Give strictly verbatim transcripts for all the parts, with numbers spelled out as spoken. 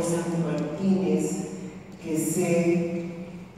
Santi Martínez, que sé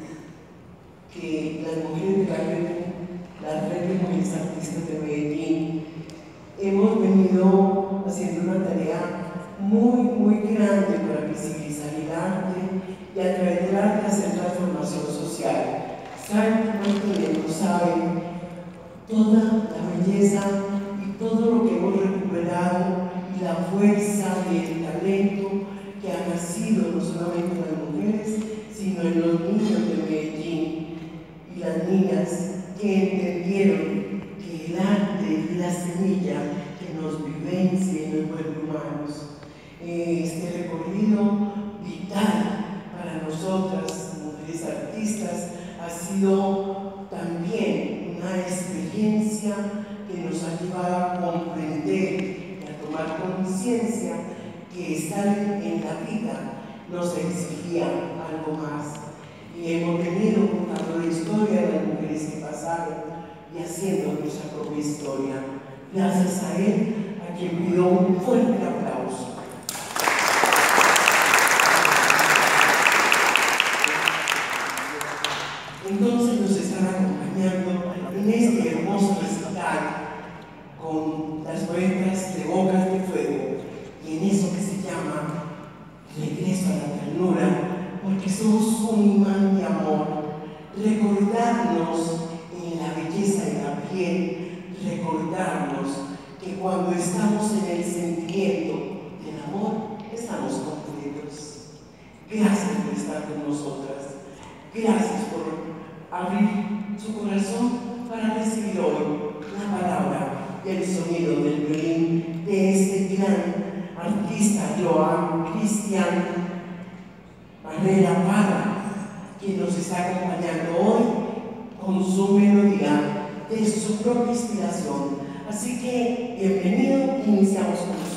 que las mujeres de la red, la red de mujeres artistas de Medellín, hemos venido haciendo una tarea muy, muy grande para visibilizar el arte y a través del arte hacer transformación social. Santi Martínez lo sabe, toda la belleza y todo lo que hemos recuperado y la fuerza y el talento que ha nacido no solamente en las mujeres, sino en los niños de Medellín y las niñas que entendieron que el arte es la semilla que nos vivencia y nos vuelve humanos. Este recorrido vital para nosotras, mujeres artistas, ha sido también una experiencia que nos ha llevado a comprender y a tomar conciencia que estar en la vida nos exigía algo más. Y hemos venido contando la historia de las mujeres que pasaron y haciendo nuestra propia historia. Gracias a él, a quien pido un fuerte aplauso. Entonces nos están acompañando en este hermoso recital con las poetas de Bocas de Fuego y en eso que se llama Regreso a la Ternura, porque somos un imán de amor. Recordarnos en la belleza de la piel, recordarnos que cuando estamos en el sentimiento del amor, estamos completos. Gracias por estar con nosotras. Gracias por abrir su corazón para recibir hoy la palabra y el sonido del violín de este gran artista Joan Cristian Barrera Parra, quien nos está acompañando hoy con su melodía de su propia inspiración. Así que, bienvenido, iniciamos con nosotros.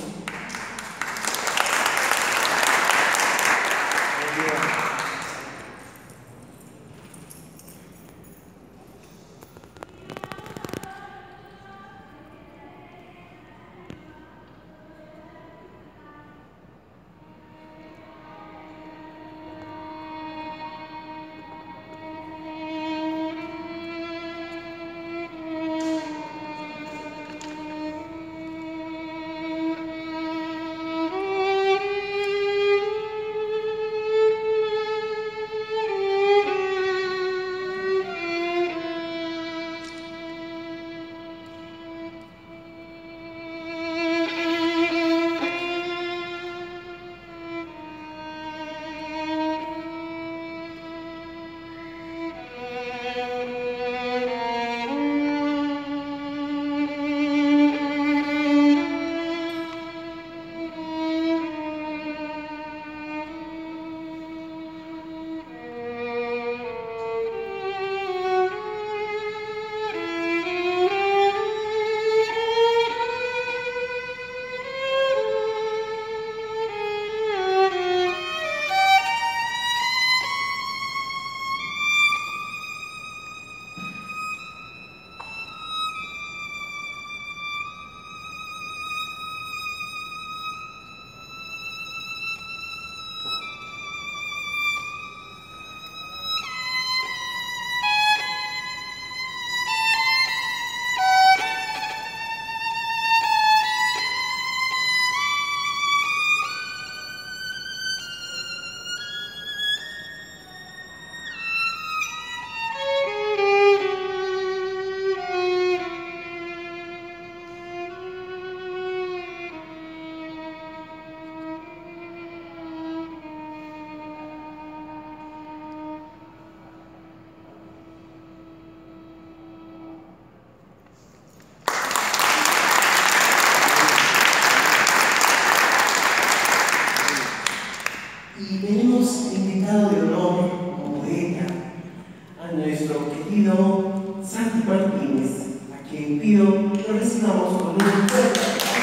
Santi Martínez, a quien pido lo recibamos con un fuerte aplauso.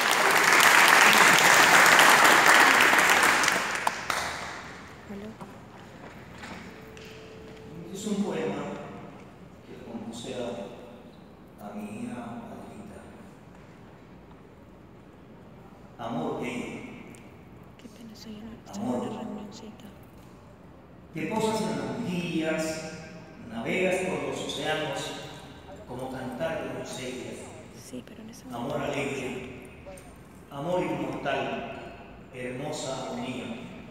Es un poema que compuse a, a mi hija Alita. Amor gay. amor. Te posas en las mejillas, navegas por los océanos como cantar de doncellas. Sí, pero en ese Amor alegre, amor inmortal, hermosa armonía.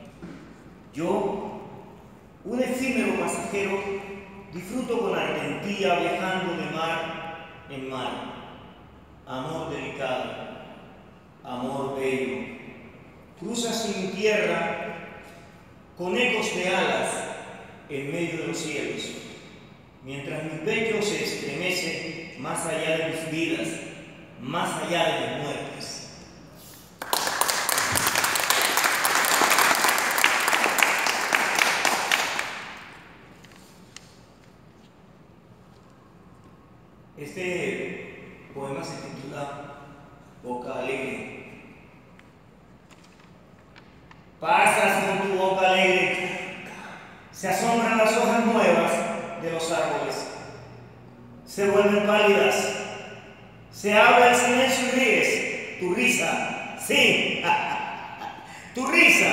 Yo, un efímero pasajero, disfruto con ardentía viajando de mar en mar. Amor delicado, amor bello, cruza sin tierra con ecos de alas en medio de los cielos, mientras mi pecho se estremece más allá de mis vidas, más allá de mis muertes. Este poema se titula Boca Alegre. Pasas con tu boca alegre, se asombran las hojas nuevas de los árboles, se vuelven pálidas, se abre el silencio y ríes, tu risa, sí, tu risa,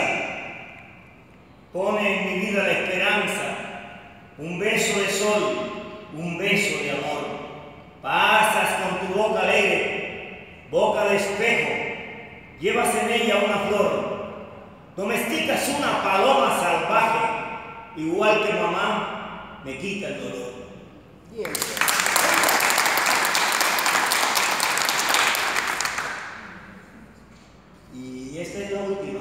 pone en mi vida la esperanza, un beso de sol, un beso de amor. Pasas con tu boca alegre, boca de espejo, llevas en ella una flor, domesticas una paloma salvaje, igual que mamá, me quita el dolor. Bien. Y esta es la última.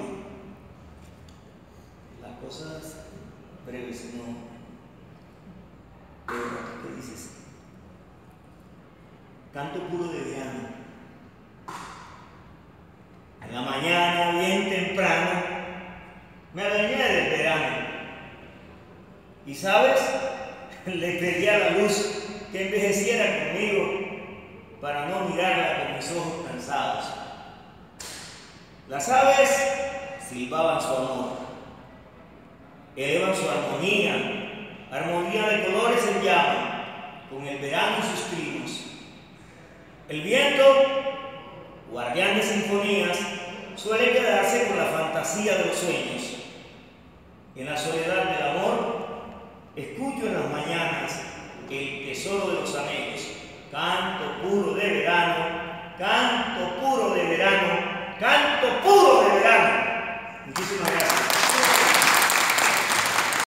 Las cosas breves, ¿no? Pero, ¿qué dices? Canto puro de verano. En la mañana, bien temprano, me adueñé del verano. Y sabes, le pedí a la luz que envejeciera conmigo para no mirarla con mis ojos cansados. Las aves silbaban su amor, elevan su armonía, armonía de colores en llama, con el verano y sus trinos. El viento, guardián de sinfonías, suele quedarse con la fantasía de los sueños. En la soledad del amor, escucho en las mañanas el tesoro de los anhelos. Canto puro de verano, canto puro de verano, canto puro de verano. Muchísimas gracias.